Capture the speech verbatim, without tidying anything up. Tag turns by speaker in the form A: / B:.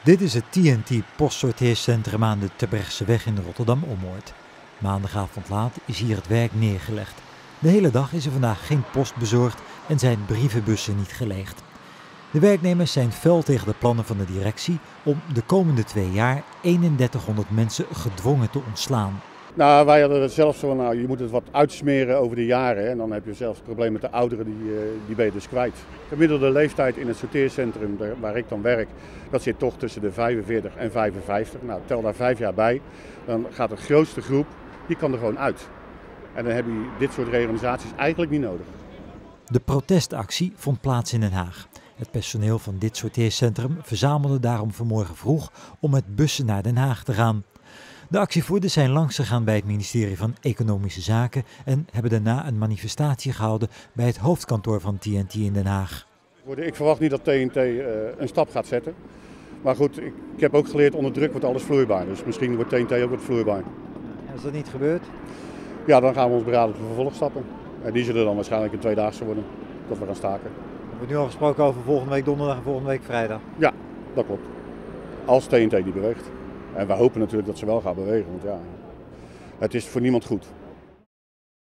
A: Dit is het T N T postsorteercentrum aan de Terbrechtseweg in Rotterdam-Ommoord. Maandagavond laat is hier het werk neergelegd. De hele dag is er vandaag geen post bezorgd en zijn brievenbussen niet geleegd. De werknemers zijn fel tegen de plannen van de directie om de komende twee jaar eenendertighonderd mensen gedwongen te ontslaan.
B: Nou, wij hadden het zelfs zo, nou, je moet het wat uitsmeren over de jaren. Hè, en dan heb je zelfs het probleem met de ouderen, die, die ben je dus kwijt. De gemiddelde leeftijd in het sorteercentrum waar ik dan werk, dat zit toch tussen de vijfenveertig en vijfenvijftig. Nou, tel daar vijf jaar bij, dan gaat de grootste groep, die kan er gewoon uit. En dan heb je dit soort reorganisaties eigenlijk niet nodig.
A: De protestactie vond plaats in Den Haag. Het personeel van dit sorteercentrum verzamelde daarom vanmorgen vroeg om met bussen naar Den Haag te gaan. De actievoerders zijn langsgegaan bij het ministerie van Economische Zaken en hebben daarna een manifestatie gehouden bij het hoofdkantoor van T N T in Den Haag.
B: Ik verwacht niet dat T N T een stap gaat zetten. Maar goed, ik heb ook geleerd onder druk wordt alles vloeibaar. Dus misschien wordt T N T ook wat vloeibaar.
A: Als dat niet gebeurt?
B: Ja, dan gaan we ons beraden tot vervolgstappen. En die zullen dan waarschijnlijk een tweedaagse worden, dat we gaan staken.
A: We hebben nu al gesproken over volgende week donderdag en volgende week vrijdag.
B: Ja, dat klopt. Als T N T die beweegt. En we hopen natuurlijk dat ze wel gaan bewegen, want ja, het is voor niemand goed.